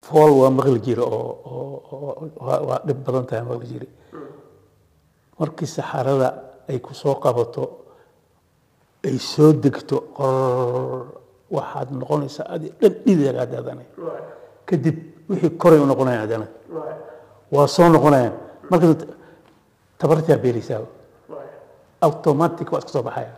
فول ومغل جير أو دب بدن تاع مغل جير مركي السحارة أي كسوق بطو أي سودكتو واحد نقول سعادي إذا قاعد هذا كدب وحي كوري ونقولنا هذا وصون نقولنا مركي تبرتها بيريساو أوتوماتيك واسكتوا بحياة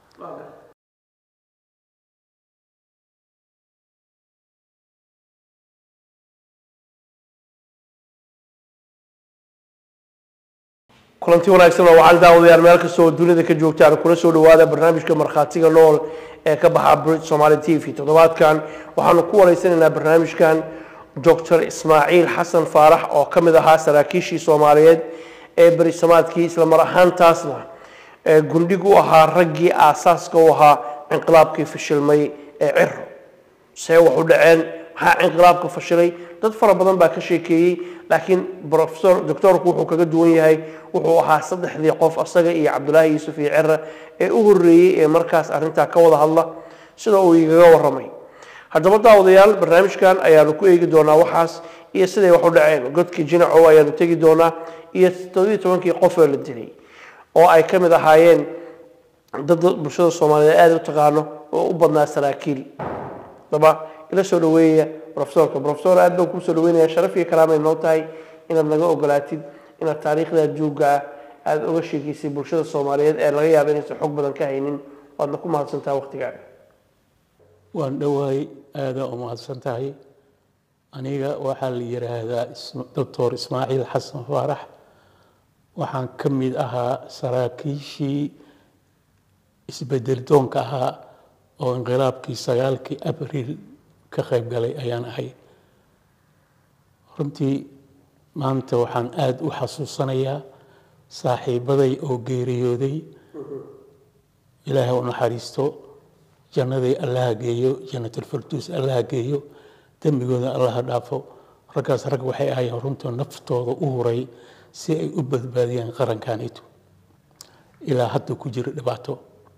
kulanti wanaagsan oo waxaan daawadayaal meel kasta oo dunida ka joogtaan kula soo dhawaada barnaamijka markhaatiga nool ee ka baxa Brit Somali TV toddobaadkan waxaanu ku wareysanaynaa barnaamijkan Dr. Ismaaciil Xasan Faarax oo ka mid ahaa saraakiishii Soomaaliyeed ee bariisamaadkii isla mar ahaantaasna gundhigu ahaa raggii aasaaska u ahaa inqilaabkii fashilmay ee Cirro see wax u dhaceen maxaa inqilaabka fashilay dad fara badan baa ka sheekeeyay laakiin professor doctorku wuxuu kaga duwan yahay wuxuu ahaa saddexdii qof asaga iyo Cabdullaahi Yuusuf iyo Cirro ee u horeeyay ee markaas arinta ka wada hadla sida uu igaga waramay haddaba daawadayaal barnaamijkan ayaanu ku eegi doonaa waxaas iyo siday wax u dhaceen godkii jinaco ayaanu tagi doonaa iyo 17kii qof ee la dilay oo ay ka mid ahaayeen dad bulshada Soomaaliyeed aad u taqaano oo u badnaa saraakiil daba ila soo dhaweeya professor aad baan ku soo dhaweynaya sharaf iyo karaamo inoo tahay inaad naga ogolaatid inaad taariikhda duuga aad uga sheegaysay bulshada Soomaaliyeed ee laga yaabo inaysan xog badan ka haynin waadna ku mahadsantahay waqtigaaga waan dhawaay aad u mahadsantahay aniga waxaa la yiraahdaa Dr. Ismaaciil Xasan Faarax waxaan ka mid ahaa saraakiishii isbedel doonka ahaa oo inqilaabkii 9kii Abriil ka qayb galay ayaan ahay runtii maanta waxaan aad u xasuusanayaa saaxiibaday oo geeriyooday ilaahay u naxariisto jannaday Allah geeyo jannatul firdaws Allah geeyo dambigooda Allah dhaafo raggaas rag waxay ahaayeen runtii naftooda u huray si ay u badbaadiyaan qarankaanito ilaa hadda ku jira dhibaato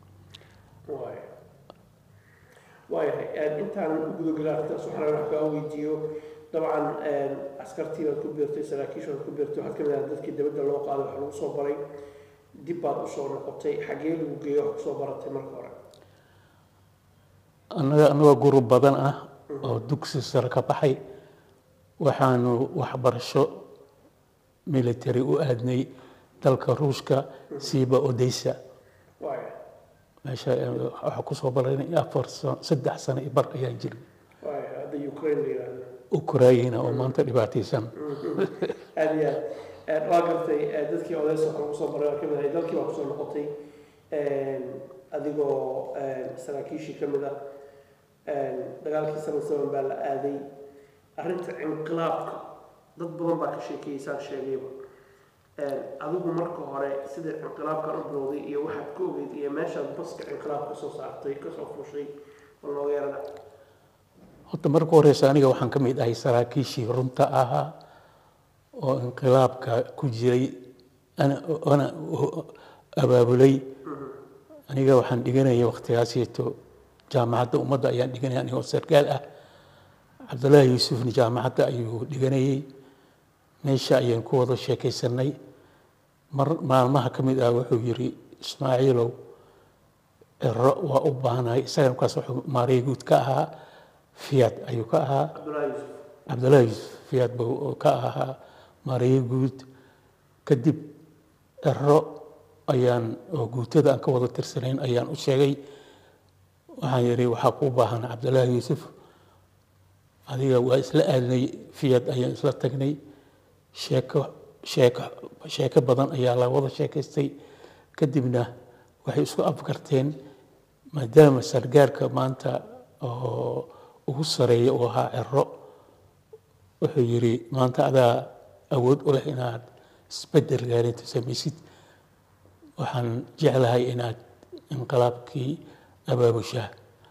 intaan gudo galaafta suxraan wax ka weydiiyo dabcan askartiga ku beertay saraakiisha ku beertay waxa kamid ah dadkii dibadda loo qaaday wax lagu soo baray dib baad u soo noqotay xagee lagu geeyo wax soo baratay marka hore anaga group badan ah oo dugsi sare ka baxay waxaanu waxbarasho military u aadnay dalka ruushka siiba Odessa meesha waxa ku soo baranay 3 sano bar ayaan jiray hada Ukraine oo maanta dhibaataysan adiga waa gartay dadkii Odessa ku soo baray kamid ah dalkii waa ku soo noqotay adigoo saraakiishii kamid ah dagaalkii sanadkan baa la aaday arinta inqilaabka dad badan baa ka sheekaysan sheegayba adigu marka hore sida inqilaabka u bilowday iyo waxa ku ogeyd iyo meesha baska inqilaabka soo saartay ka soo fushay loo yeerada horta marka hore aniga waxaan ka mid ahay saraakiishii runta ahaa oo inqilaabka ku jiray ana abaabulay aniga waxaan dhiganayay waqtigaasito jaamacadda ummadda ayaan dhiganayay anigoo sarkaal ah Cabdullaahi Yuusuf jaamacadda ayuu dhiganayay meesha ayaan ku wada sheekaysanay maalmaha ka mid ah wuxuu yiri Ismaaciilow Cirro waa u baahnaay isaga kaas wuxuu maareey guud ka ahaa Fiat ayuu ka ahaa Cabdullaahi Yuusuf Fiat buu ka ahaa maareey guud kadib Cirro ayaan oo guutada aan ka wada tirsanayn ayaan u sheegay waxaan yiri waxa ku baahan Cabdullaahi Yuusuf adiga waa isla aadnay Fiat ayaan isla tagnay sheeko badan ayaa la wada sheekaystay kadibna waxay isku afkarteen maadaama sargaarka maanta oo ugu sareeyo oo ahaa Cirro wuxuu yiri maanta adaa awood u leh inaad isbedel gaarinta samaysid waxaan jeclahay inaad inqilaabkii abaabushaa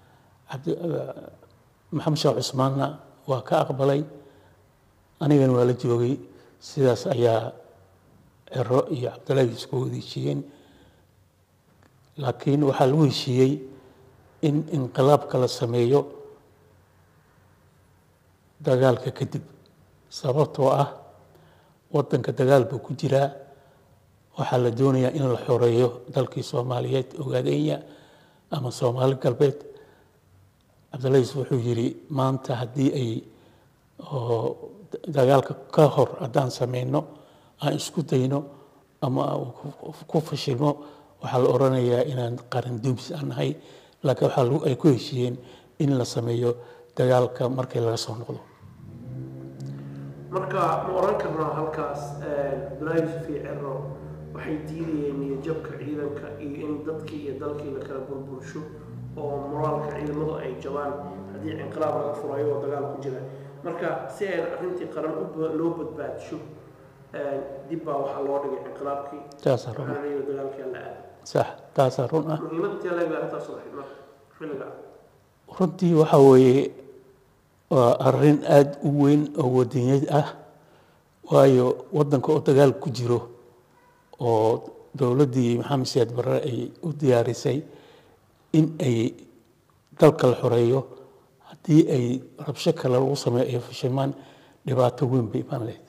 maxamed sheekh cusmaanna waa ka aqbalay anigana waa la joogay sidaas ayaa Cirro iyo Cabdullaahi isku heshiiyeen laakiin waxa lagu heshiiyay in inqilaabka la sameeyo dagaalka kadib sababtoo ah wadanka dagaal buu ku jiraa waxaa la doonayaa in la xoreeyo dalkii Soomaaliyeed ogaadaya ama Soomaali galbeed Cabdullaahi wuxuu yiri maanta haddii ay dagaalka ka hor haddaan sameyno aan isku dayno ama ku fashilmo waxaa la oranayaa inaan qaran duubs aan nahay laakiin waxa ay ku heshiiyeen in la sameeyo dagaalka markii laga soo noqdo marka ma oran karnaa halkaas Abdullaahi fi Cirro waxay diidayeen jabka ciidanka iyo in dadkii iyo dalkii la kala burbursho oo moraalka ciidamadu ay jabaan haddii inqilaab laga furayo oo dagaal ku jira marka si ay arrintii qaran loo badbaadiyo dib baa waxaa loo dhigay inqilaabkii taasoo dagaalkii la aaday صح taas run ah muhiimadda la leeyahay taas waxay marka xilliga runtii waxa weeye waa arrin aad u weyn oo wadanyad ah waayo wadanka oo dagaal ku jiro oo dawladdii Maxamed Siyaad Barre ay u diyaarisay in ay dalka la xoreeyo haddii ay rabsho kale lagu sameeyo fashilmaan dhibaato weyn bay iman lahayd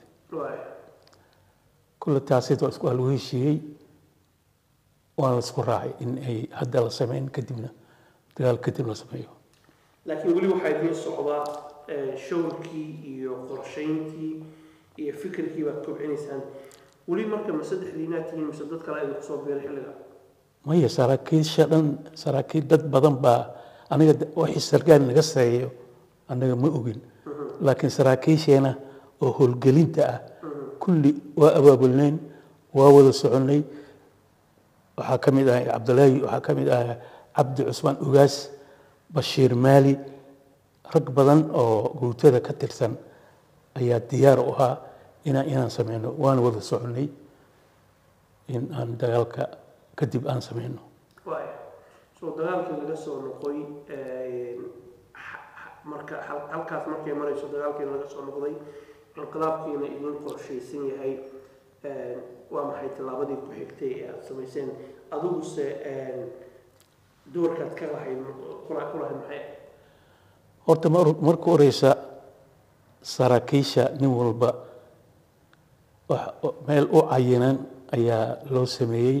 كل تاسيد واسكو الويشي وانا اسكو راعي ان اي هدا لا سمين كدبنا دغال كدب لا سميو لكن ولي waxay idin socdaa showrkii iyo qorsheyntii iyo fikirkii baad kobcinaysan wali marka masaddexdiinaatiin masaddad kale ay ku soo beeray xilliga ma ya saraakiil dad badan baa aniga wixii sargaan naga sameeyo anaga ma ogin laakiin saraakiisheena oo howlgelinta ah kulli waa abaabulneen waa wada soconay waxaa ka mid ah Cabdullaahi waxaa ka mid ah Cabdi Cusmaan Ugaas Bashiir Maali rag badan oo guutada ka tirsan ayaa diyaar u ahaa inaan sameyno waan wada soconay in aan dagaalka kadib aan sameyno soo dagaalkii laga soo noqoy marka halkaas markay marayso dagaalkii laga soo noqday inqilaabkiina idin qorshaysan yahay waa maxay tallaabadii ku xigtay ee aad samayseen adiguse doorkaad ka lahayd maxay horta marka horeysa saraakiisha nin walba meel u cayinan ayaa loo sameeyey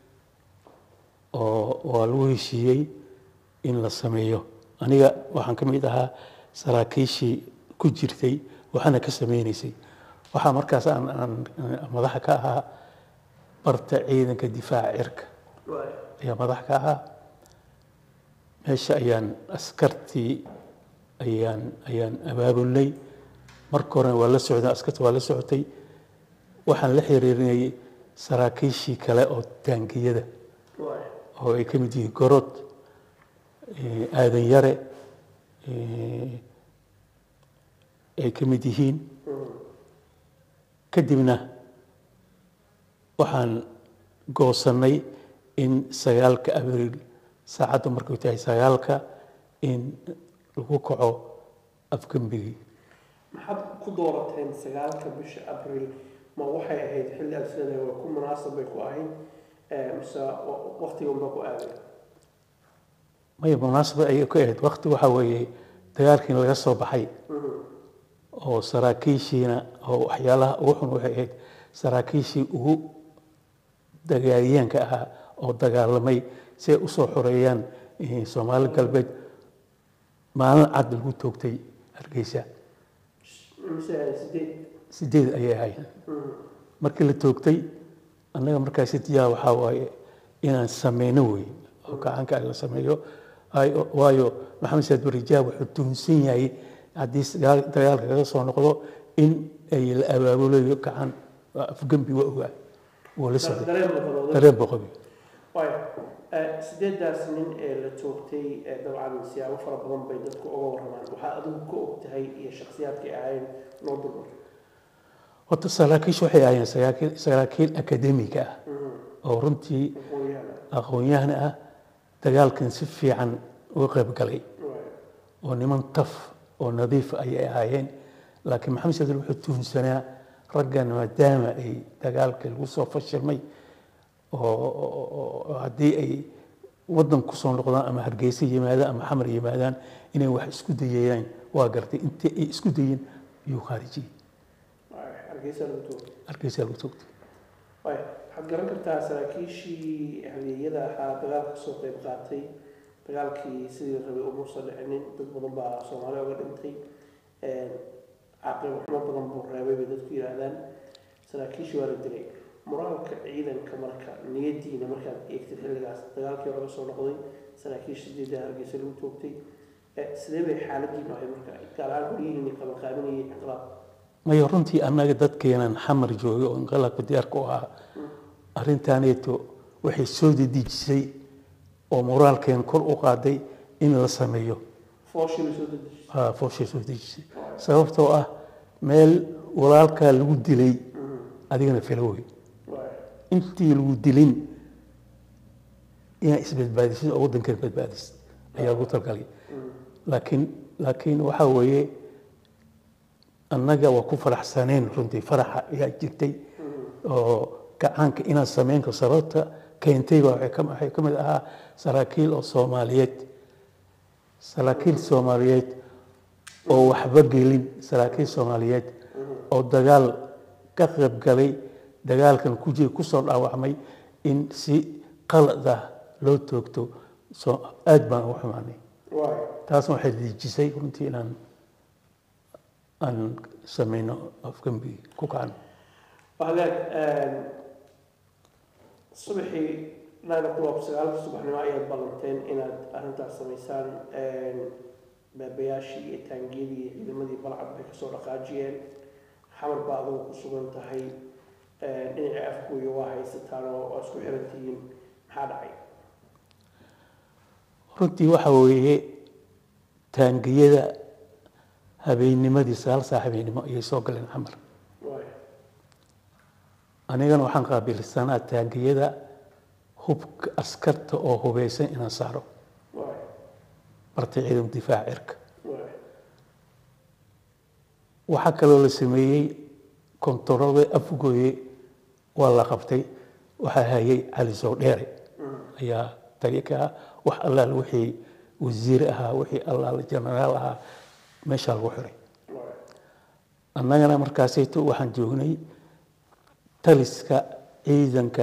oo waa lagu heshiiyey in la sameeyo aniga waxaan ka mid ahaa saraakiishii ku jirtay waxaana ka sameynaysay waxaa markaas aan madaxa ka ahaa barta ciidanka difaaca cirka ayaa madax ka ahaa meesha ayaan askartii ayaan abaabulnay marka hore waa la socday askarta waa la socotay waxaan la xiriirinayay saraakiishii kale oo taangiyada oo ay ka mid yihiin gorod aadan yare ay ka mid yihiin kadibna waxaan goosanay in 9 abriil saacadu markay tahay 9 in lagu kaco afgambigi maxaad ku doorateen 9 bisha abriil ma waxay ahayd xilli asada oo ku munaasab bay ku ahayd mise waqtiga ma ku aaday ma munaasab ay ku ahayd waqti waxa weeye dagaalkii laga soo baxay oo saraakiishiina oo waxyaalaha ugu xun waxay ahayd saraakiishii ugu dagaalyaanka ahaa oo dagaalamay si ay u soo xoreeyaan Soomaali galbeed maalin cad lagu toogtay Hargeysa sideed ayay ahayd markii la toogtay annaga markaas tiyaa waxa waaye inaan sameyno way oo gacanka la sameeyo waayo Maxamed Siyaad Barre wuxuu tuhunsan yahay haddii dagaalka laga soo noqdo in ay la abaabulayo gacan afgambi waa ogaa wala socday dareen boqobi sideedaas nin ee la toogtay dabcan siyaabo fara badan bay dadku uga waramaan waxaa adigu ka ogtahay iyo shakhsiyaadkii ahayn loo dulmar horta saraakiish waxay ahaayeen saraakiil akademiga ah oo runtii aqoon-yahan ah dagaalkan si fiican uga qayb galay oo niman taf oo nadiif ayay ahaayeen laakiin Maxamed Siyaad wuxuu tuhunsanaa raggan maadaama ay dagaalka lagu soo fashilmay oo haddii ay waddan ku soo noqdaan ama hargeysa yimaadaan ama xamar yimaadaan inay wax isku dayayaan waa gartay intii ay isku dayeen ayuu khaarijiyey hargeysa lagu toogtay waxaad garan kartaa saraakiishii halyeeyada ahaa dagaalka kasoo qayb qaatay dagaalkii sidii la rabay umuusan dhicinin dad badan baa soomaaliya uga dhintay caaqib xumo badan buu reebay bay dadku yidhaahdaan saraakiishii waa la dilay moraalka ciidanka marka niyadiina markaad eegtid xilligaas dagaalkii laga soo noqday saraakiisha sideeda hargeysa lagu toogtay sidee bay xaaladiinu ahay marka gaar ahaan horyihiini qabanqaabinayay inqilaab mayo runtii annaga dadkeenan xamar joogay oo inqilaabka diyaarka u ahaa arrintaaneeto waxay soo dedejisay oo moraalkeen kor u qaaday in la sameeyo fooshay soo dejisay sababtoo ah meel walaalkaa lagu dilay adigana filowey intii lagu dilin inaad isbadbaadisid oo waddankan badbaadisid ayaa lagu talgalay laakiin waxaa weeye annaga waa ku faraxsaneen runtii faraxa ayaa jirtay oo gacaanka inaan samayn karo sababta keentay baa waxay ka mid ahaa saraakiil soomaaliyeed oo waxba gelin saraakiil soomaaliyeed oo dagaal ka qayb galay dagaalkan ku soo dhaawacmay in si qalad ah loo toogto aad baan ugu xumaanay taasna waxay dejisay runtii inaan aan samayno afgambi ku kacno subaxii 9:00 subaxnimo ayaad ballanteen inaad arrintaas samaysaan baabayaashii iyo taangiyadii iyo ciidamadii balcad bay kasoo dhaqaajiyeen xamar baa adigu ku sugan tahay dhinacii afkuuya waa haysataan oo waa isku xiran tihiin maxaa dhacay runtii waxa weeye taangiyada habeennimadii 9 saac habeenimo ayay soo galeen xamar anigana waxaan qaabilsanaa taangiyada hubka askarta oo hubeysan inaan saaro bartay ciidan difaac cirka waxaa kaloo la sameeyey kontaroole afgooye waa la qabtay waxaa hayay cali soo dheere ayaa tariika ah wax allaal wixii wasiir ahaa wixii allaal jenaraal ahaa meeshaa lagu xiray annagana markaasayto waxaan joognay taliska ciidanka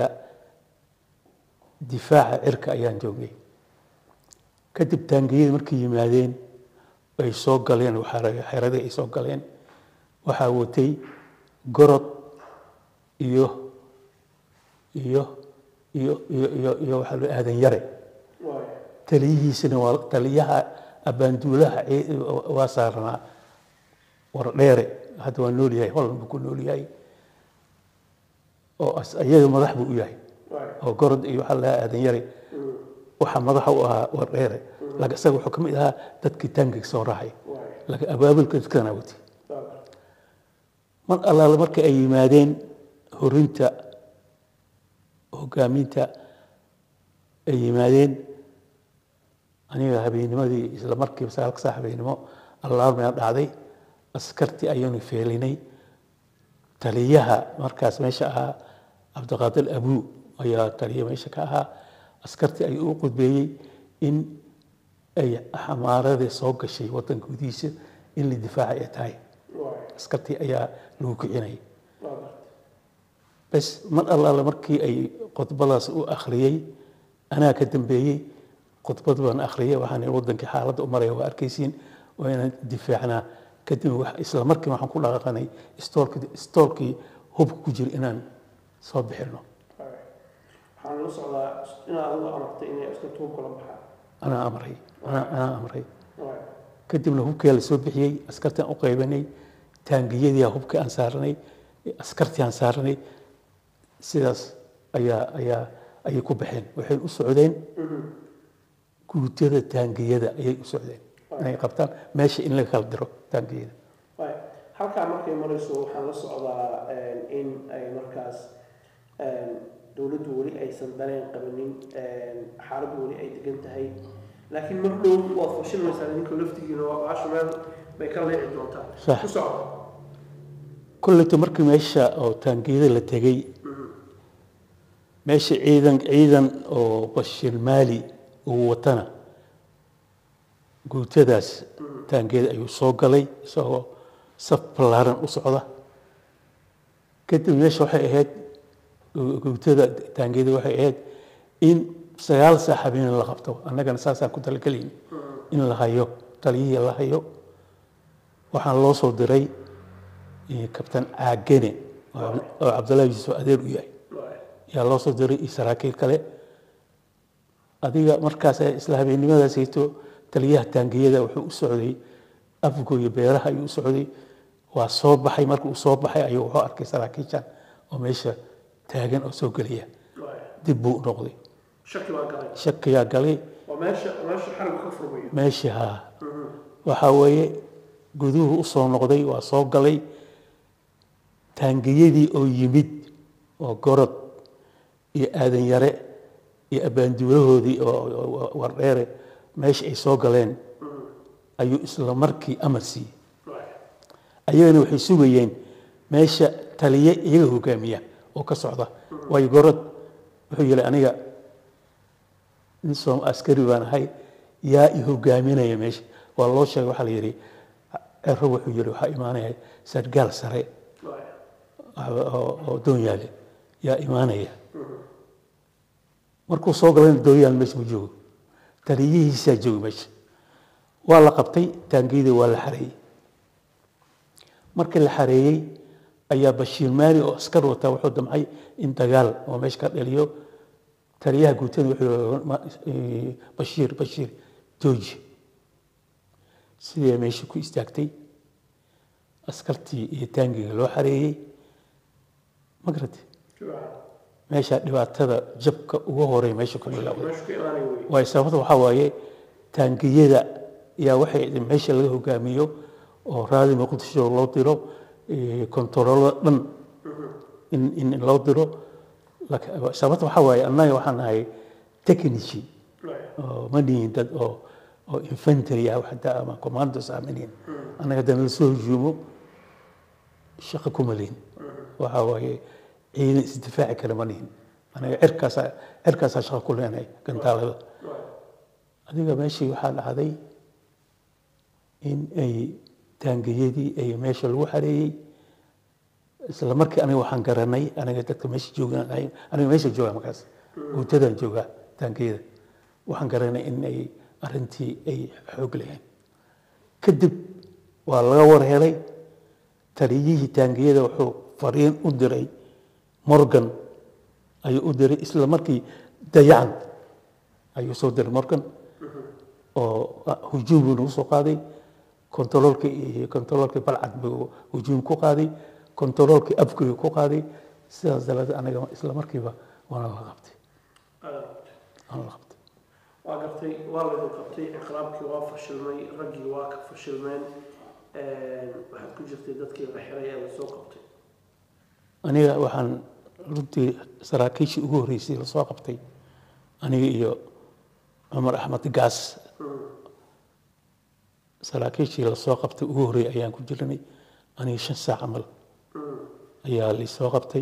difaaca cirka ayaan joognay kadib taangiyada markay yimaadeen ay soo galeen xeradii ay soo galeen waxaa watay gorod iyo waxaa loo aadan yare taliyihiisana waa taliyaha abaanduulaha waa saarnaa war dheere hadda waa nool yahay holland buu ku nool yahay oo ayaga madax buu u yahay oo gorod iyo waxaa lahaa aadan yare waxaa madaxa u ahaa war dheere isaga wuxuu ka mid ahaa dadkii taangiga soo raacay laakiin abaabulka dadkana watay mar allaale marka ay yimaadeen horinta hogaaminta ay yimaadeen aniga habeennimadii isla markiiba 9 saac habeenimo allaarmaya dhacday askartii ayaanu feelinay taliyaha markaas meesha ahaa cabdiqaadir abuu ayaa taliya meesha ka ahaa askartii ayuu u qudbeeyey in ay xamaaradii soo gashay waddanka gudihiisa in la difaaca ay tahay askartii ayaa lagu kicinayay bas mar allaale markii ay khudbadaas u akhriyey anaa ka dambeeyey khudbad baan akhriyay waxaan waddankii xaaladda u maraya waa arkaysiin waa inaan difaacnaa kadib isla markii waxaan ku dhaqaaqanay istoolkii hubka ku jira inaan soo bixino waxaan la socdaa inaad adigu amartay inay askartu hubka la baxaan anaa amray kadibna hubkii la soo bixiyey askartaan u qaybanay taangiyadii hubkii aan saarnay askartii aan saarnay sidaas ayay ku baxeen waxay u socdeen guutyada taangiyada ayay u socdeen inay qabtaan meesha in laga kala diro taangiyada halkaa markay marayso waxaan la socdaa in ay markaas dowladdu weli aysan dareen qabanin xaaladdu weli ay degan tahay laakiin mar dhow waad fashilmaysaa idinka laftigiina waa baasha meel bay ka leexi doontaa ku socda kulleeto markii meesha oo taangiyada la tegey meesha ciidan oo bashir maali uu watana guutadaas taangeeda ayuu soo galay isagoo saf ballaaran u socda kadib meesha waxay ahayd guutada taangeeda waxay ahayd in 9 saac habeen la qabto annagana saasaan ku talagelin in la hayo taliyihii la hayo waxaan loo soo diray kabtan caagene oo cabdullaahi yuusuf adeer u yahay yaa loo soo diray saraakiil kale adiga markaas isla habeennimadaasayto taliyaha taangiyada wuxuu u socday afgooyo beeraha ayuu u socday waa soo baxay markuu soo baxay ayuu wuxuu arkay saraakiishan oo meesha taagan oo soo gelaya dib buu noqday shakiyaa galay meesha haa waxaa weeye guduhu u soo noqday waa soo galay taangiyadii oo yimid oo gorod iyo aadan yare iyo abaanduulahoodii oo wardheere meesha ay soo galeen ayuu isla markii amar siiyey ayagana waxay sugayeen meesha taliye iyaga hogaamiya oo ka socda waayo gorod wuxuu yidhi aniga nin soom askari baan ahay yaa i hogaaminaya meesha waa loo sheegay waxaa la yidhi Cirro wuxuu yidhi waxaa imaanaya sargaal sare oo doonyaale yaa imaanaya markuu soo galayna doonyaal meesha ma joogo taliyihiisaa jooga meesha waa la qabtay taangiyada waa la xareeyey markii la xareeyey ayaa bashiir maali oo askar wata wuxuu damcay in dagaal oo meesha ka dhaliyo taliyaha guutada wuxuu bashiir jooji sidee meesha ku istaagtay askartii iyo taangiga loo xareeyey magarate meesha dhibaatada jabka ugu horay meesha ku bilowday way sababta waxa waaye taangiyada yaa waxay meesha laga hogaamiyo oo raadi muqdisho loo diro kontaroolada dhan in loo diro sababta waxa waaye annaga waxaan ahay technici oo ma dhihin dad oo infantry ah xataa ama commandos amaniin annaga dan la soo hujuumo shaqo kuma leyn waxa waaye ciidan isdifaaci kale ma dhihin anaga cirkaasa shaqo ku leenahay gantaalada adiga meeshii waxaa dhacday in ay taangiyadii ay meesha lagu xareeyey isla markii aniga waxaan garanay aniga dadka meesha joogaan ahayn aniga meesha joogaa markaas guutadan joogaa taangiyada waxaan garanay in ay arrintii ay xoog leeyihiin kadib waa laga war helay taliyihii taangiyada wuxuu fariin u diray morgan ayuu u diray isla markii dayacan ayuu soo diray morgan oo hujuum buu nagu soo qaaday kontaroolkii balcad buu hujuum ku qaaday kontaroolkii afgooy ku qaaday sidaas daladeed anaga isla markiiba waana la qabtay waa gartay waa lagu qabtay inqilaabkii waa fashilmay raggii waa ka fashilmeen waxaad ku jirtay dadkii la xiray ee la soo qabtay aniga waxaan runtii saraakiishii ugu horreysay la soo qabtay aniga iyo cumar axmed gaas saraakiishii la soo qabtay ugu horreeyay ayaan ku jirnay aniga 5 saac camal ayaa la soo qabtay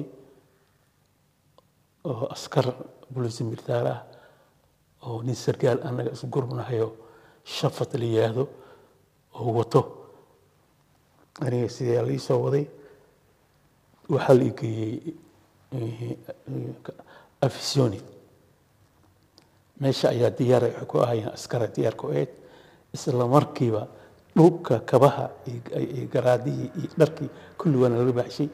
oo askar booliis militaar ah oo nin sargaal annaga isu gurmanahayo shafat la yiraahdo oo wato aniga sidee la soo waday waxaa la geeyey afisioni meesha ayaa diyaar ku ahaayeen askar diyaar ku ahayd isla markiiba dhulka kabaha iyo garaadihii iyo dharkii kulli waana laga baxshay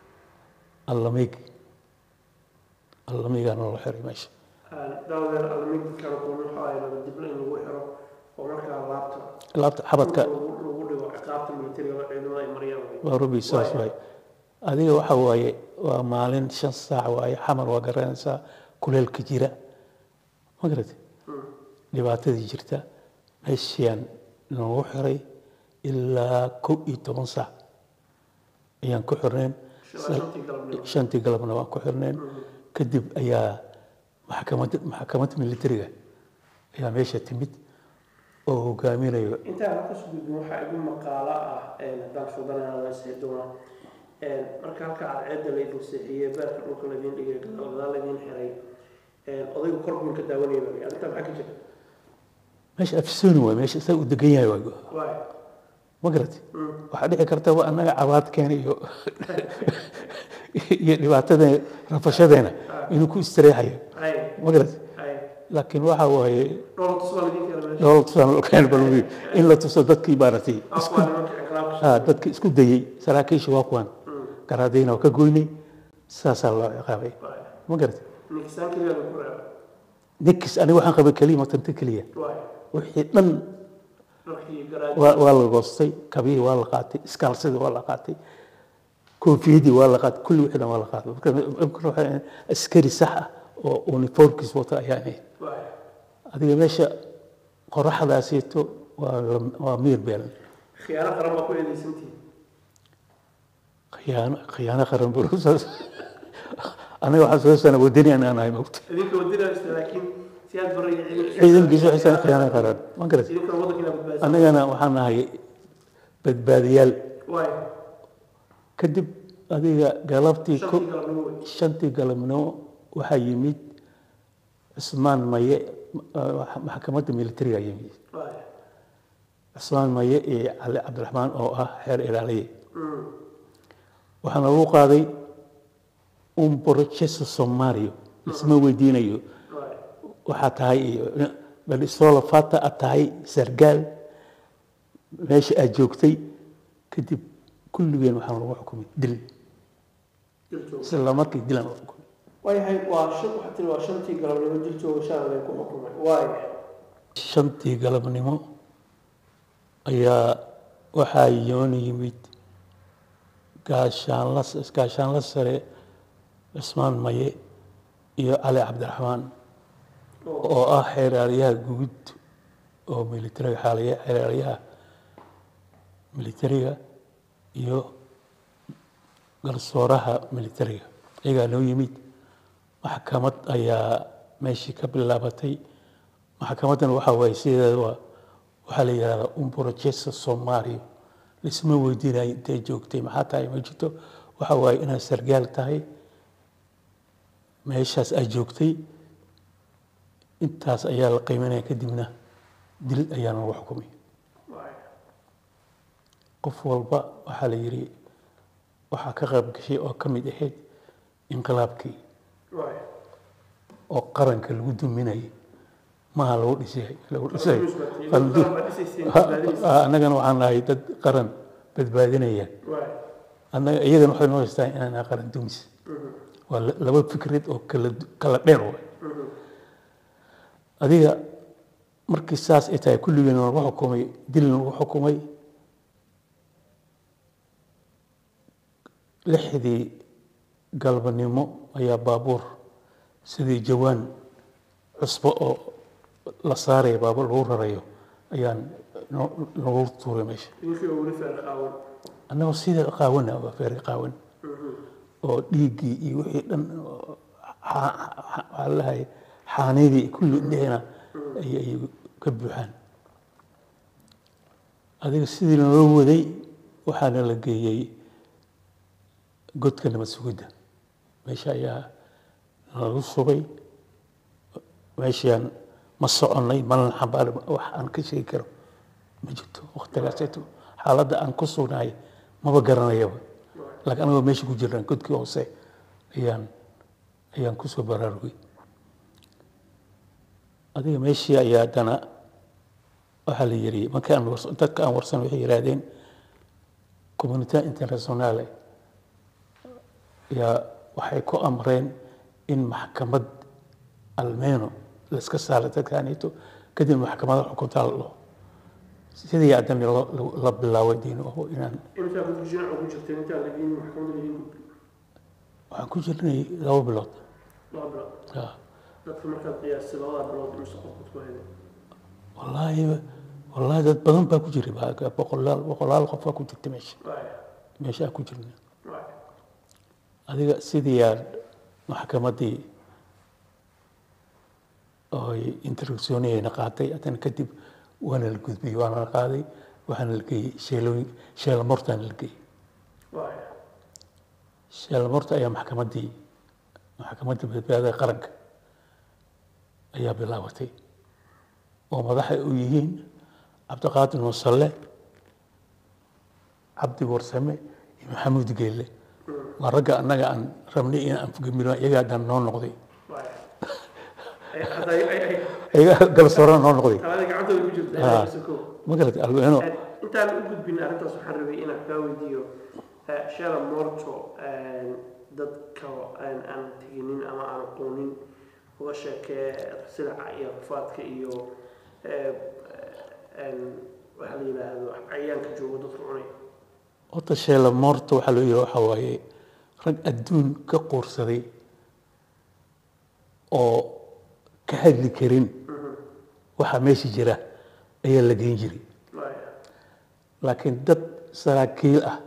allameygaana loo xiray meesha dawladda allameyga kala duwan waxa ay laga dibna in lagu xiro oo markaa laabta xabadka lagu dhigo ciqaabta militariga ciidamada ay mariyaan waa rubi saas waay adiga waxa waaye waa maalin 5 saac waaye xamar waa garanaysaa kuleelka jira ma garatay dhibaatadii jirta meeshaan nagu xiray ilaa 11 saac ayaan ku xirneen 5 galabna waan ku xirneen kadib ayaa maxkamadda militariga ayaa meesha timid oo hogaaminayo intaan ka soo gudbin waxa igu maqaalo ah haddaan shubanaa la seedoona marka halka cadceedda la idin seexiyey beerka dhulka la idin dhigay gadaal la idin xiray odaygu kor buu ka daawanayay arrinta maxaa ka jira meesha afsooni waay meesha isaga u degan yahay waay ma garati waxaa dhici karta waa annaga cabaadkeena iyo dhibaatadeen rafashadeena inuu ku istireexayo ma garati laakiin waxa waaye in la tuso dadkii maaragtay dadkii isku dayey saraakiisha waa kuwan garaadayna waa ka goynay saasaa loo ciqaabay ma garati ninkis aniga waxaan qabay keliya matanta keliya wixii dhan waa la goostay kabihii waa la qaatay iskaalsadii waa la qaatay koofiyadii waa la qaatay kulli wixii dhan waa la qaatay marka askari sax ah oo uniformkiis wata ayaa ahayd adiga meesha qoraxdaasito waa miir beelan khiyaano qaran baa ku eedeysantii khiyaano qaran burusaas aniga waxaan soo sana wadani aan ahay mogta idinka wadani laakiin siyaad baray ciidankiisu xisan khiyaano qaran ma garat anigana waxaan ahay badbaadiyaal kadib adiga galabtii shantii galabnimo waxaa yimid cismaan maye maxkamadda militariga yimid cismaan maye iyo cali cabdiraxmaan oo ah xeer ilaaliye waxaana lagu qaaday processo sommario isma weydiinayo waxaa tahay iyo bal isoola fata aad tahay sargaal meesha aad joogtay kadib kulligeen waxaan lagu xukumay dil isla markii dilan lagu xukumay waayahay waa shantii galabnimo diltooda shaan lay ku xukumay waayahay shantii galabnimo ayaa waxaa yoona yimid gaashaanla sare cismaan maye iyo cali cabdiraxmaan oo ah xeeraaliyaha guud oo militariga xeeraaliyaha militariga iyo garsooraha militariga iyagaa noo yimid maxkamad ayaa meeshii ka bilaabatay maxkamadan waxaa waaye sideeda waxaa la yidhahdaa processo sommario lisma weydiinayo intay joogtay maxaa tahay ma jirto waxaa waaye inaad sargaal tahay meeshaas aad joogtay intaas ayaa la qiimanaya kadibna dil ayaana lagu xukumay qof walba waxaa la yidhi waxaa ka qayb gashay oo ka mid ahayd inqilaabkii oo qaranka lagu duminayay maha lagu dhisay annagana waxaan nahay dad qaran badbaadinaya iyagana waxay noo haystaan inaan qaran dumis waa laba fikrad oo kala dheer waay adiga markii saas ay tahay kulligeena lagu xukumay dilna lagu xukumay lixdii galbanimo ayaa baabuur sidii jawaan cusbo oo la saaraya baabuur lagu rarayo ayaan nagu tuuray meesha annagoo sida qaawana waa feeri qaawan oo dhiiggii iyo wixii dhan waxaa lahay xaanidii kulli dhehna ay ka buuxaan adiga sidii naloo waday waxaana la geeyey godka nabad sugidda meesha ayaa nalagu subay meeshaan ma soconnay malin xambaar wax aan ka sheegi karo ma jirto waqtigaaseeto xaaladda aan ku sugnahay maba garanayaba laakiin anagoo meesha ku jirnaan godkii hoose ayaan kusoo baraarugay adiga meeshii ayaa haddana waxaa la yidhi markii dadka aan warsan waxay yidhaahdeen community internationale yaa waxay ku amreen in maxkamad almeeno la iska saaro dadkaanito kadib maxkamada xukuntaa la dhaho sidii haddana la bilaabay diin oo inaan waxaan ku jirnay 2 bilood dadka markaad qiyaastay 2 bilood mise qofku ku helay والله dad badan baa ku jiray boqolaal qof baa ku jirtay meesha ku jirnay adiga sidii maxkamadii oo interrogationnayna qaatay haddana kadib waana la gudbiyey waana la qaaday waxaana la geeyey sheelo mortaan la geeyey sheelo morta ayaa maxkamadda badbaadada qaranka ayaa bilaabatay oo madaxa u yihiin cabdiqaadir musalle cabdi warsame iyo maxamuud geelle waa ragga annaga aan rabnay in aan fugamino iyagaa dhan noo noqday iyagaa galsoorana noo noqday ma garatay alweeno intaan u gudbin arrintaas waxaan rabay inaan kaa weydiiyo sheela moorto dadka aan teginin ama aan aqoonin uga sheekee silaca iyo rafaadka iyo waxaa la yidhaahdo cayaanka joogo dadka cunay horta sheela moorto waxaa loo yidhi waxaa waaye rag adduun ka quursaday oo ka hadli karin waxaa meesha jira ayaa la geyn jiray laakiin dad saraakiil ah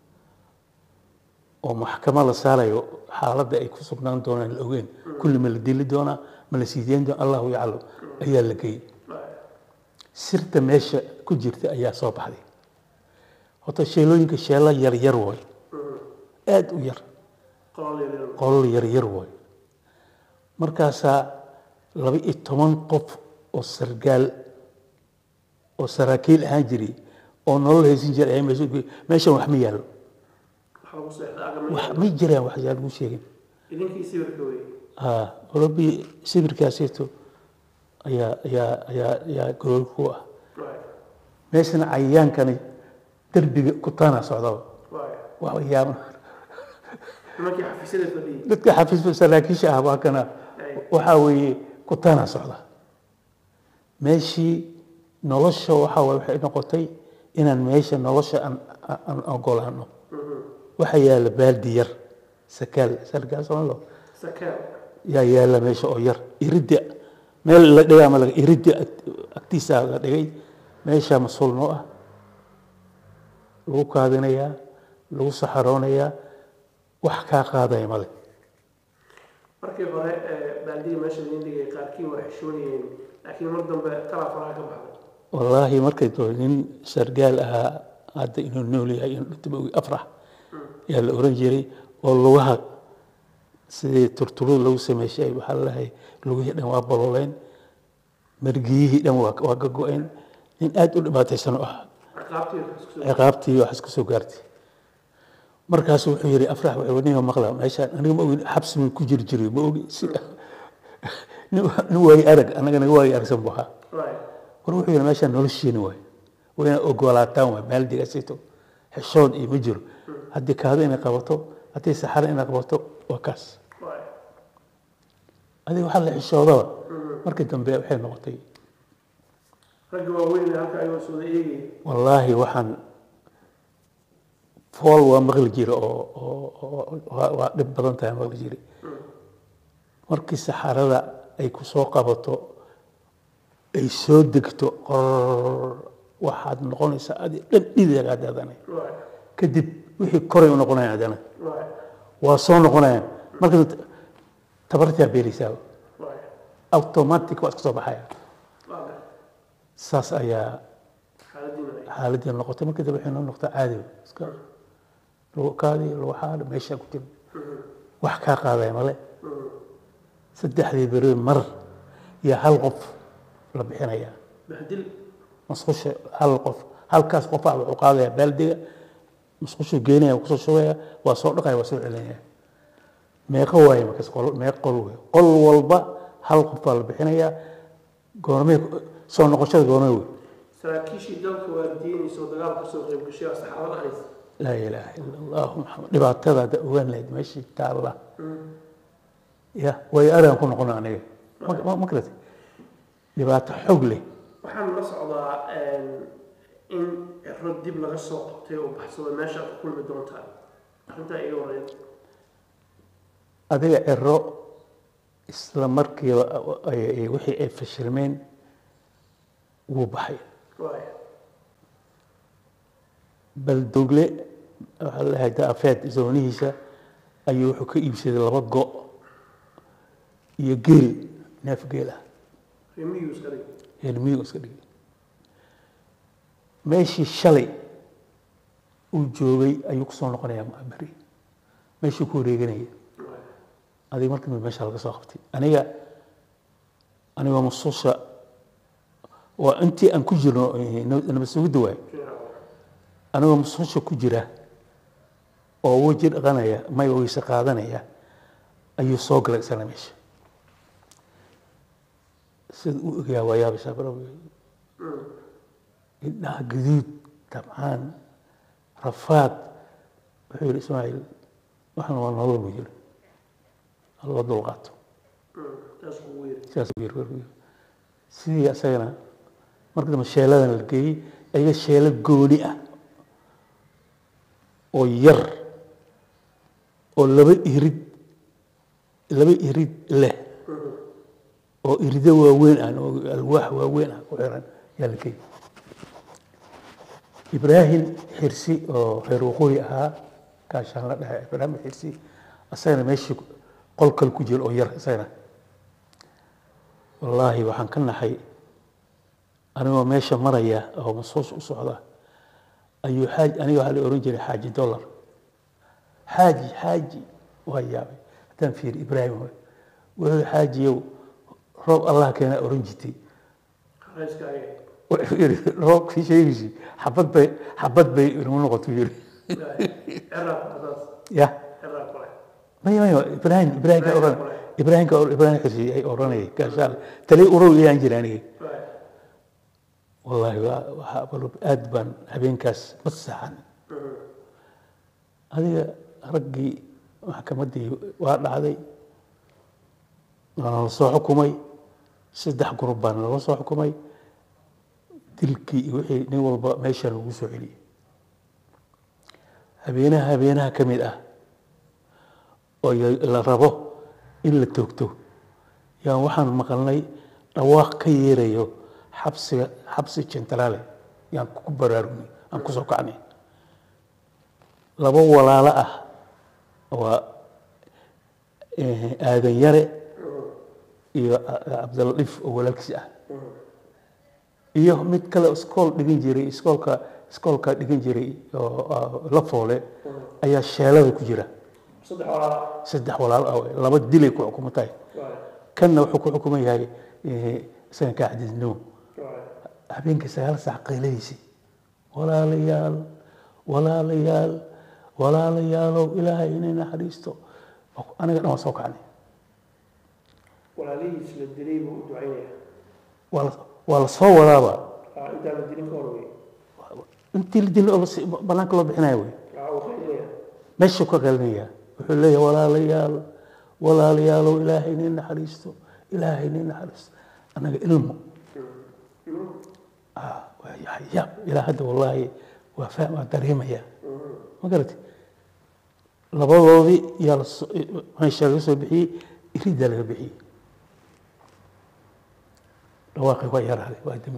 oo maxkamad la saarayo xaaladda ay ku sugnaan doonaan la ogeyn kulli ma la dili doonaa ma la siideyn doona allahu yaclam ayaa la geeyey sirta meesha ku jirta ayaa soo baxday horta sheelooyinka sheela yar yar way aad u yar qolol yar yar way markaasaa 12 qof oo sargaal oo saraakiil ahaan jiray oo nolol haysan jiray meeshan wax ma yaalo wax ma jiraan wax yaa lagu sheegin idinkii sawirka wey orobi sawirkaasito ayaa golool ku ah meeshana cayayaankani derbiga ku taana socdaba wax yaaban dadka xafiiska saraakiisha ah waa kana waxaa weeye ku taana socda meeshii nolosha waxay noqotay inaan meesha nolosha aan ogolaano waxa yaala baaldi yar sarkaal soomalo yaa yaala meesha oo yar iridda meel la dhigaa ma laga iridda agtiisa la dhigay meesha masuul noo ah lagu kaadinayaa lagu saxaroonayaa wax kaa qaadaya male markii hore baaldiga meesha laga dhigay qaarkii waa xishoonayeen laakiin mar dambe talaafanaha ka baxday wallaahi markay doo nin sargaal ahaa hadda inuu nool yahay inuu dhintaba afrax yaa la oran jiray oo lugaha sidii turturada lagu sameeyay waxaa la lahay lugihii dhan waa bololeen margiyihii dhan waa ka go-een nin aad u dhibaataysan oo ah ciqaabtii wax isku soo gaartay markaas wuxuu yiri afrax wuxuu wadniga maqla meeshaan aniga ma ogin xabsi ku jiray ma ogi nin way arag anagana way aragsan buuxa war wuxuu yiri meeshaan noloshiina way wayna ogolaataan way meel digasito xishood iyo ma jiro haddii kaada inay qabato haddii saxaro inay qabato waa kaas adiga waxaa la xishoodaba markii dambe waxay noqotay ragga waaweyn halka ayuu soo eegay wallaahi waxaan fool waa maqli jira oo waa dhib badan tahay maqli jira markii saxarada ay ku soo qabato ay soo degto waxaad noqonaysaa adi dhan dhidaga hadaadanay kadib wixii koray u noqonayaan hadana waa soo noqonayaan marka tabartaa beeraysaa automatic waa iska soo baxaya saas ayaa xaaladii noqotay markii dambe waxay noo noqotay caadi iska lagu kaadi lagu xaado meesha ku jiro wax kaa qaadaya male saddexdii beri mar iyo hal qof la bixinaya masqusha hal qof halkaas qof wuxuu qaadaya baaldiga masqushu geenaya kusoo shubaya waa soo dhaqaya waa soo celinaya meeqa waaye markaas meeq qol wey qol walba hal qof baa la bixinaya goormee soo noqoshada goormee wey saraakiishii dalka waa diinayso dagaal ka soo qayb gashay saxaabada ahayd laa ilaaha ila allahu maxamed dhibaatada hadda ogaan lahayd meeshii taalla ya way araan ku noqona aniga ma garata dhibaato xoog leh waxaan la socdaa in Cirro dib laga soo qabtay oo baxsado meesha ku kulmi doontaa arrinta iga wareed adiga Cirro isla markii wixii ay fashilmeen wuu baxay bal dogle waxa la hayda afeed zoonihiisa ayuu wuxuu ka iibsaday 2 go' iyo geel neef geel ah reemiyu iska dhigay meeshii shalay uu joogay ayuu kusoo noqonayaa beri meeshuu ku wareeganaya adiga markii meesha laga soo qabtay aniga musuusha وأنتي أن كجرو أنا بسوي دواء أنا مصنش كجرة أو وجد غنايا ما يويس قادنايا أي صوغ لك سلامش سد يا ويا بسبب إنها جديد طبعا رفات بحول إسماعيل وإحنا والله بيجي الله ضلقات سياسوير سيدي أسينا مركز الشيلة الكي أي الشيلة جونية أو ير أو لبي يريد له أو يريد وين أنا الواح وين وعران يلكي إبراهيم حرسي أو هروقويها كاشان لا إبراهيم حرسي أسينا ماشي قل كل كجيل أو ير أسينا والله وحن كنا حي أنا ماشي مريا أو مصوص وصعدة أي حاج أنا وعلى أورنجي حاجي دولار حاجي وهي تنفير إبراهيم وهو حاجي روب الله كان أورنجتي روب في شيء حبت بي نقط فيه يا ما إبراهيم حسي أوراني كاشال تلي أورو يانجراني والله وحقبلوا بأدبا هبين كاس مسحان هذه رجي محكمتي وارد هذه أنا صو حكومي سدح قربان أنا صو حكومي دلكي وحي نيول ماشى الوسع لي هبينها كميدة ولا ربه إلا توكتو يا وحن مقلني رواق كيريو حبس جنتلالي يعني كبراروني أم كسوكاني لبو ولا لا و آذن يري عبد اللطيف ولكسي iyo mid kale iskool dhigin jiray iskoolka dhigin jiray oo la foole ayaa sheelada ku jira saddex walaal laba dilay ku xukumatay kanna wuxuu ku xukuman yahay sanadka cadidno habeenkii 9 saac qaylaysi walaalayaal ilaahay inay naxariisto anaga dhan soo kacnay walaalihii isla dilay buu ducaynaya ولا صور هذا. أنت على الدين كوروي. أنت الدين بناك الله بحناوي. مش كقلنية. بقول لي ولا ليال إلهي إن حريستو إلهي إن حريست. أنا علمه. يا إلى هذا والله وفاء ودريمة يا. ما قلت. لبضوضي يا ما يشتغل بحي يريد له بحي. رواقي وير هذا وادمي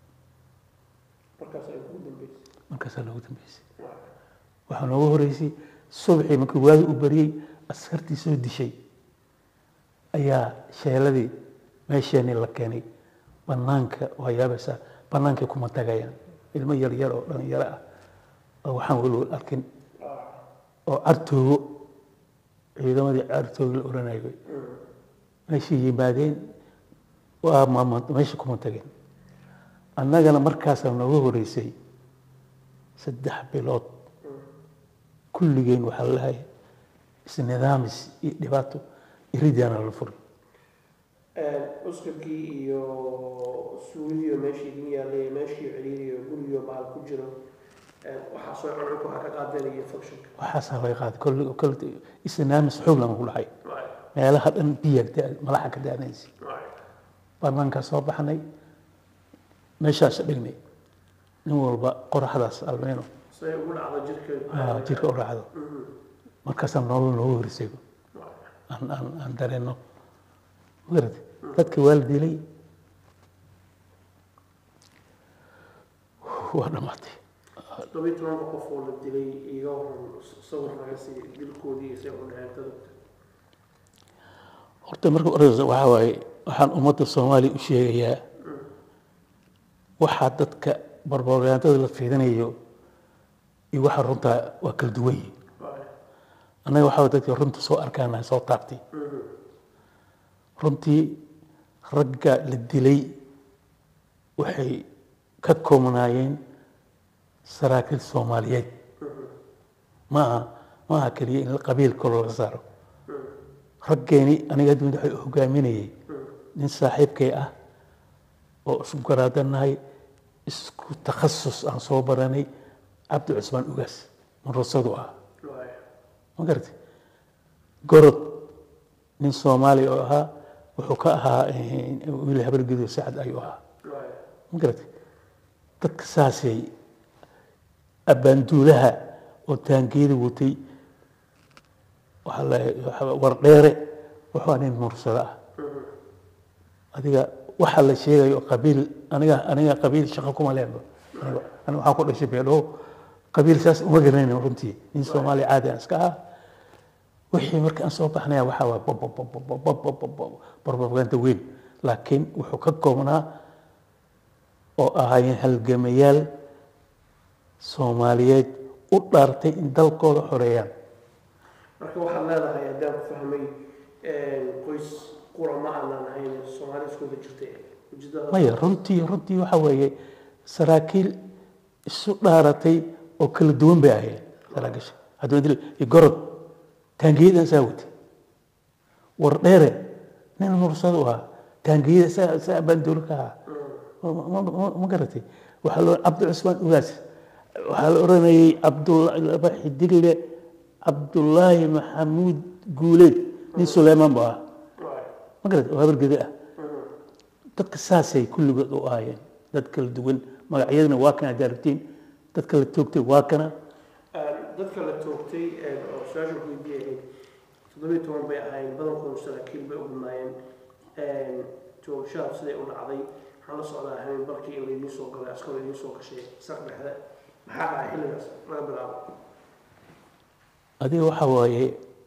مركز الوجود بيس وحنا ورئيسي صبحي مكو وادي وبري أسكرتي سود شيء أيا شيلدي ماشيني لكني بنانك ويا بس بنانك كم تجايا المير يرى أو حنقول لكن أو أرتو إذا ما دي أرتو الأوراني ماشي بعدين وما ماشي كم تجين أنا جانا مركز نوه رئيسي سدح بلاد كل جين وحلها النظام دباتو يريد أنا الفرق. أسكتي يو سوريا ماشي دنيا لي ماشي عليري يقول يوم على كجرة وحصل عنك وحكاد لي فكشن. وحصل يقاد كل النظام سحوب لما أقول حي. ما لها أن بيك ملاحك دانيسي. برنامج صباحني مشاش بيني نور بقرح هذا المينو سيقول على جيرك قرح هذا مركز نور رسيبه أن درينه ورد تذكر والدي لي وأنا ماتي طبيعي ترى مقفول الدلي يجاهم صور ناسي ديلكو دي سيقول لها تذكر horta marka orayso waxa waaye waxaan ummadda Soomaaliya u sheegayaa waxa dadka barbaaryaantada la fiidanayo iyo waxa runta waa kala duwan yihiin anaga waxa dadka runta soo arkaan soo taabtay runtii ragga la dilay waxay ka koobnaayeen saraakiil Soomaaliyeed maaha kaliya in qabiilka laga saaro raggeeni aniga dad waxay hogaaminayay nin saaxiibkay ah oo isku garaadanahay isku takhasus aan soo baranay Cabdi Cusmaan Ugaas marasadu ah ma garatay gorod nin Soomaali oo ahaa wuxuu ka ahaa wiil habargido Saad ayuu ahaa ma garatay dadka saasay abaanduulaha oo taangeeda watay waxa war dheere wuxuu nin mursada ah adiga waxa la sheegayo qabiil aniga qabiil shaqo kuma leeyahay aniga waxa ku dhashay beelo qabiil saas uma garanayno runtii in Soomaali caadi ah iska ah wixii marka aan soo baxnay waxa waa propaganda weyn laakiin wuxuu ka koobnaa oo ahaayeen halgamayaal Soomaaliyeed u dhaartay in dalkooda xoreeyaan marka waxaad leedahay haddaan ku fahmay qoys qurama aan ahayn Soomaali isku jirtay maya runtii waxa weeye saraakiil isu dhaaratay oo kala duwan bay ahayd saraakiisha haddii gorod taangeedan saawti war dheere nin mursad u ah taangeeda saa bandulka ma garatay waxa loo Cabdi Cusmaan Ugaas waxa la oranayay Abdullah Xidigle Abdullaahi Maxamuud Guuleed nin Suleymaan baa ma garatay waa bargada ah dadka saasay kulligood u aayeen dad kala duwan magacyadana waa kana daartiin dadka la toogtay waa kana dadka la toogtay oo su'aasha ku weydiiyay 17 bay ahaayeen badankoodu saraakiil bay u dhamaayeen toogashada siday u dhacday waxaa la socdaa habeen barkii in laydin soo galay askar laydin soo gashay saqdhexda maxaa dhacay xilligaas laga bilaabo adiga waxa waaye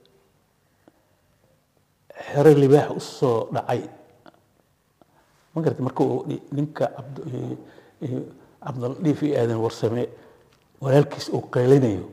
xero libaax u soo dhacay ma garatay marka uu ninka Cabdul Dhiif aadan warsame walaalkiis uu qeylinayo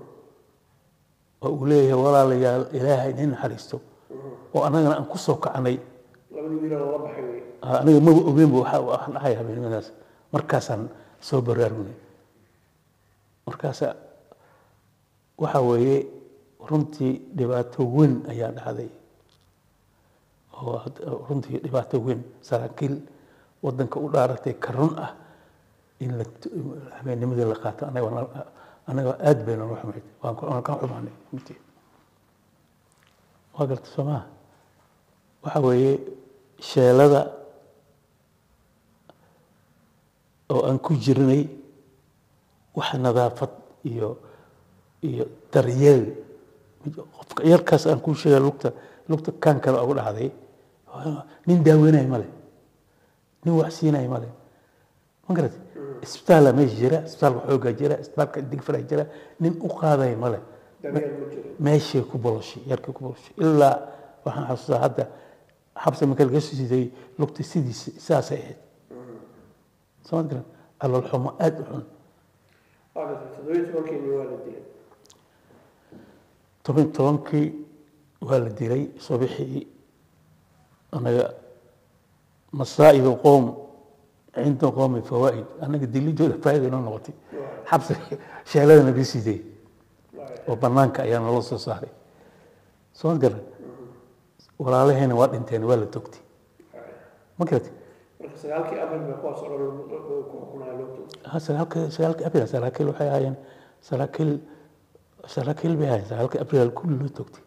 oo uu leeyahay walaalayaal Ilaahay nin xariisto oo anagana aan ku soo kacnay labadii wiil oo la baxay aniga ma ogeyn waxa wax dhacay habeenadaas markaasaan soo baraarugnay markaas waxa weeye runtii dhibaato weyn ayaa dhacday oo runtii dhibaato weyn saraakiil wadanka u dhaaratay karun ah in la habeenimada la qaato anaga aad bayna wax xumayd waan ka xumaanay runtii waa garta Soomaa waxa weeye sheelada oo aan ku jirnay wax nadaafad iyo daryeel qofka yarkaas aan ku sheegay lugta kan kale ugu dhacday nin daaweynay male nin wax siinay male ma garatay isbitaal ma jira isbitaalka xooga jira isbitaalka digfara jira nin u qaaday male meeshii ku boloshay yarkii ku boloshay ilaa waxaan xasuustaa hadda xabsi marka laga soo siday lugta sidiisa saas ay ahayd soo garan alal xumo aad u xun tobankii waa la dilay subaxii anaga مصائب القوم عند قوم فوائد أنا قد اللي جود فائدة إنه نقطي حبس شغلنا بيسيدي وبنانك أيام الله صاري صون قال ولا عليه هنا وقت انتين ولا تكتي ما كنت سألك قبل ما قاس على كنا لوتو سألك قبل سألك الوحيين سألك بهاي سألك قبل كله تكتي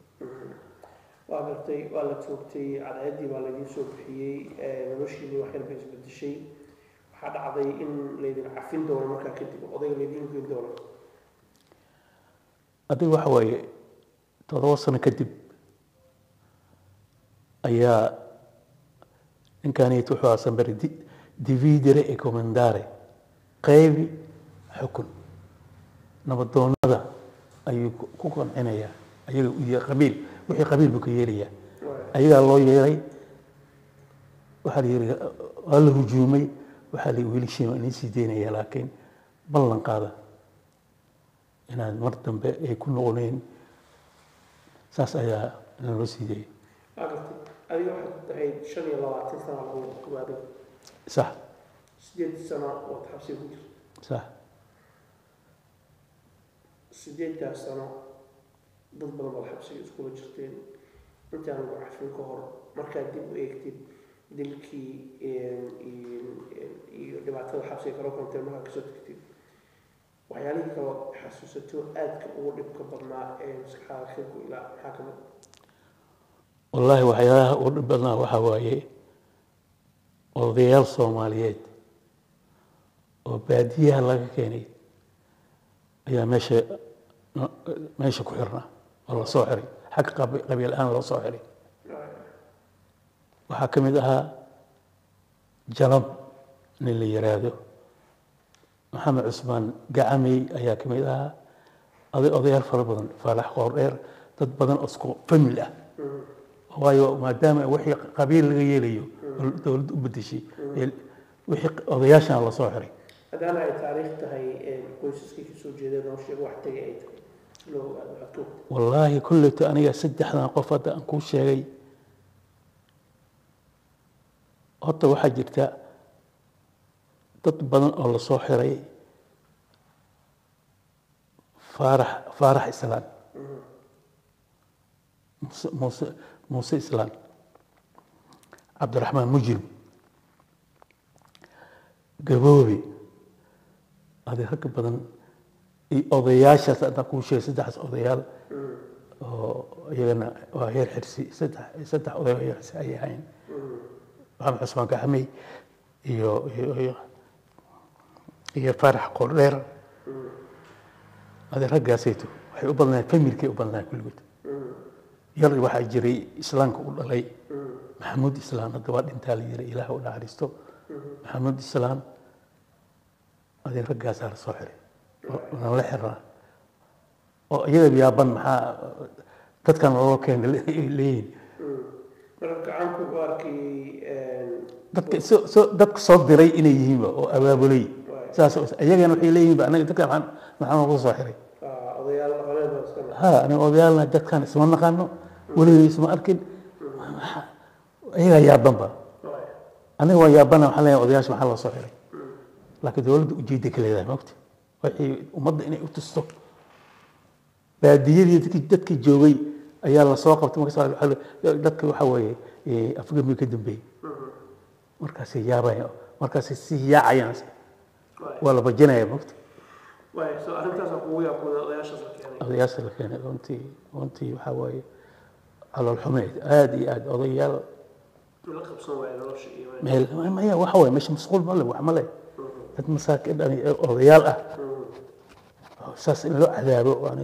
ولا توقتي على يدي ولا يسوق في نمشي واحد بس بدي شيء حد عضي إن ليدين عارفين دور ما كان كتير قضية ليدين في الدولة أدي وحوي تواصلنا كتب أيا إن كان يتوحى سنبري ديفيدري إيكومنداري قيبي حكم نبضون هذا أي كوكون عنايا أي قبيل وحي قبيل بكيريا أيها الله يري وحال الهجومي وحال يقول شيء نسي دينيا لكن بلن قاده إن مرتم يكون غنين ساس أيها نرسي دي أي واحد هاي شنو الله تسمع هو صح سديت سنة وتحبسي كتير صح سديت سنة ضد بلد الحبسي اسكول جرتين انت انا وعارف الكهر مركز دي ويكتب دلكي اللي بعد الحبسي كانوا كنت مرة كسرت كتير وحيالي كانوا حسوستو ادك ودب كبرنا مسكها خلقو الى حاكمه والله وحياها ودبنا وحوايه odayaal Soomaaliyeed oo baadiyaha laga keenay ayaa meesha ku xirnaa oo la soo xiray xaq qabiil aan loo soo xiray waxa kamid ahaa jalab nin la yiraahdo maxamed cusmaan gacamay ayaa kamid ahaa odayaal fara badan faalax qoor dheer dad badan oo isku family ah waayo maadaama wixii qabiil laga yeelayo dawladdu u bedeshay wixii odayaashan la soo xiray hadana ay taariikhda hay qoysaskii ka soo jeedeen oo sheeg wax tagay ay tahay loo ogaado wallahi kulleeto aniga saddexdan qof hadda aan ku sheegay horta waxaa jirta dad badan oo la soo xiray faarax islaan موسى إسلام عبد الرحمن مجرم قبوبي هذا هك بدن أضياش تقول شيء سدح أضيال يجنا وهي الحرسي سدح أضيال حرسي أي عين محمد عثمان كحمي هي فرح قرير هذا رجع سيتو وحي أبلنا فميل كي أبلنا كل جد يلا واحد جري إسلام كقول علي محمود إسلام الدوار إنتالي جري إله ولا عريستو محمود إسلام هذا رجع صار صحري ولا حرة أو يلا بيابان مع تذكر الله كان لين رجع عنكم باركي دك صوت دري إني يهيم أو أبابولي ساس أيجي أنا حيلين بقى أنا تذكر عن محمود صحري أضيال غلبة ها أنا أضيالنا جت كان اسمه نقانو ولي اسمه أركن هي يابان بقى أنا هو يابان وحلا أضياش محل صحيح لكن دولد وجيدك لذا وقت وحي ومض إني أتصل بعديه جدك الجوي أيام السواق وتمكسر الحل جدك وحوي أفقد من كدم بي مركز يابان مركز سياع يانس ولا بجنا يا وقت واي سو أنت سأقول يا أبو أضياش أضياش الكيان وأنتي وحوي على الحميد آدي أضيال لقب صوّي ولا شيء ما هي وحوي مش مسؤول ماله وعمله مساكن يعني أضيال أساس إنه عذابه يعني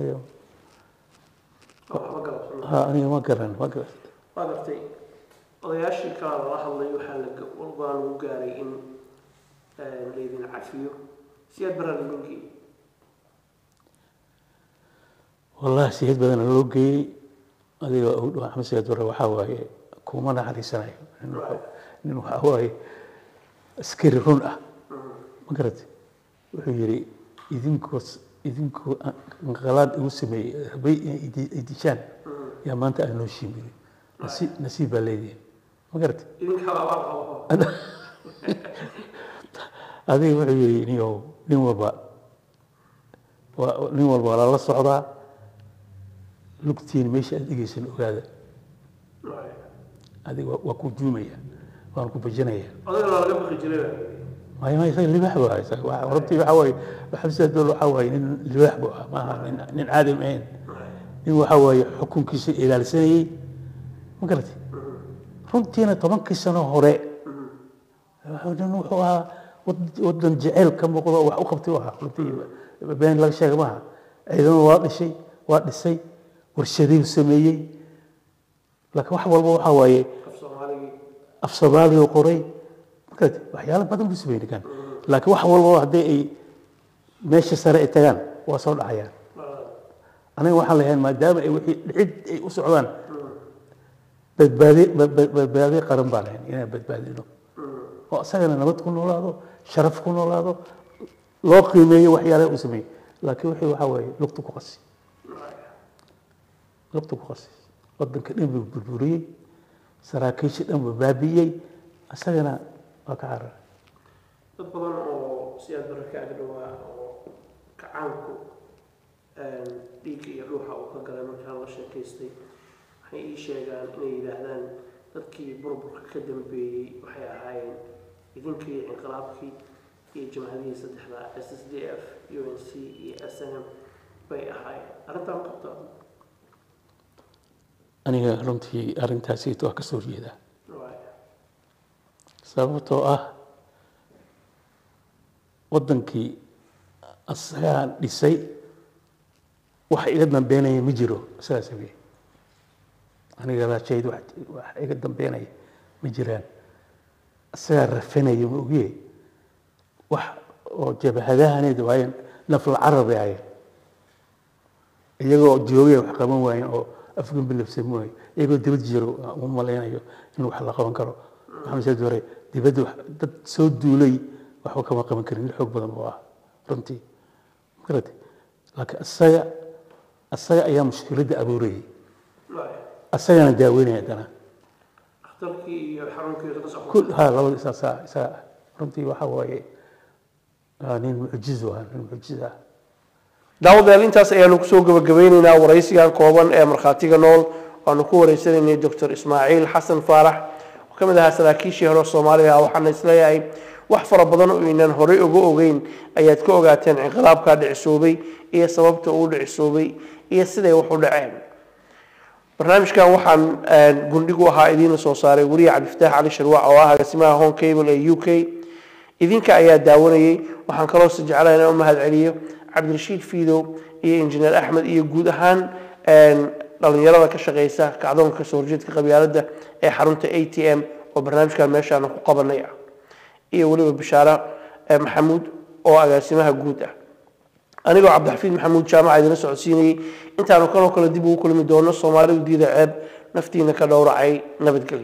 أنا ما قرن ما قرتي أضياش كان راح الله يحلق والله وقاري إن الذين عفيوا سياد برا المنكي والله سيد بدنا لوجي هذه أحمد سيد برا وحواي كومنا على سنة إنه حواي سكرون ما قرأت وحيري إذنكو انقلاب يوسمي بي إديشان يا ما أنت أنو شيمي نسيب الليدي ما قرأت إذن حوا هذه وحيري نيوبا ولا الله صعدا لقتين مش أديجيس الأولاد هذه وكوجومية وأنكوبجنية هذا لا رقم خجلة ما يصير اللي بحبه يصير وربتي بحوي بحبس دول حوي اللي بحبه ما نعادم عين هو حوي حكم كيس إلى السنة ما قلت ربتينا طبعا كيسنا هراء هو ودن جعل كم قضاء وأخبتوها ربتي بين لك شيء معها أيضا واحد الشيء ورشدي وسمية لكن واحد والله حوي أفصالي وقري كذا وحياة بدل بسبيل كان لكن واحد والله هدي ماشي سرق تجان وصل أحيان أنا واحد لهن ما دام العد أسعوان بدبادي قرن بالهن يعني بدبادي له وأسألنا نبت كل هذا شرف كل هذا لا قيمة وحياة أسمي لكن وحي وحوي لقطك قصي لقطك قصي قد كلمة بالبوري سراكيش الأم بابية أسألنا وكعرر dad badan oo siyaad baraka agdhawaa oo kacaanku dhiigga iyo ruuxa uu ka galay markaa la sheekaystay waxay ii sheegaan inay yidhaahdaan dadkii burburka ka dambeeyey waxay ahaayeen idinkii inqilaabkii iyo jamhadihii saddexda SSDF UNC iyo SNM bay ahaayeen arrintan qabta aniga runtii arrintaasi waa ka soo jeedaa sababtoo ah wadankii asagaan dhisay wax iga dambeynaya ma jiro isagaa sameeyey aniga rajayd wax iga dambeynaya ma jiraan isagaa rafanaya ma ogiye wax oo jabhadahaneed waayeen nafla carab ay ahayn iyagoo joogay wax qaban waayeen oo afgan bilabsan mooy iyagoo dibad jiro u malaynayo in wax la qaban karo waxaan soo dooray dibadda dad soo duulay waxba kama qaban karin xoog badan oo ah runtii magarad laakiin asaga ayaa mushkiladda abuurayay asagana daaweynaya haddana dhakhtarkii iyo xarunkii ka socda kul ha labada isaga runtii waxa waaye nin mucjizo ah nin mucjizo ah daawadayaal intaas ayaanu kusoo gabagabeynaynaa waraysigan kooban ee markhaatiga nool waanu ku wareysanaynay Dr. Ismaaciil Xasan Faarax oo ka mid ahaa saraakiishii hore Soomaaliya waxaana isleeyahay wax fara badan oo inaan horey uga ogeyn ayaad ka ogaateen inqilaabka dhicisoobay iyo sababta uu dhicisoobay iyo siday wax u dhaceen barnaamijkan waxaan gundhigu ahaa idiin soo saaray wariye Cabdifataax Cali Sharwac oo ah agaasimaha Home Cable ee UK idinka ayaa daawanayay waxaan kaloo si jecelahay inaan u mahadceliyo Cabdirashiid Fiido iyo Injineer Axmed iyo guud ahaan dhalinyarada ka shaqeysa kacdoonka soo horjeedka qabyaaladda ee xarunta ATM oo barnaamijkan meeshaan ku qabanay iyo waliba bishaara maxamuud oo agaasimaha guud ah anigoo Cabdixafiid maxamuud jaamaca idin socodsiinay intaanu kala dib ugu kulmi doono Soomaalidu diida ceeb naftiina ka dhowracay nabadgelyo